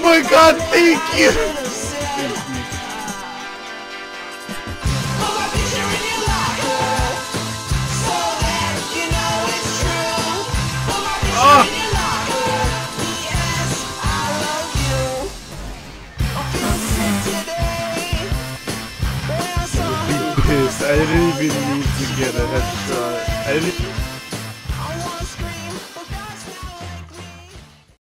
my god, thank you! Oh. I didn't even need to get a headshot.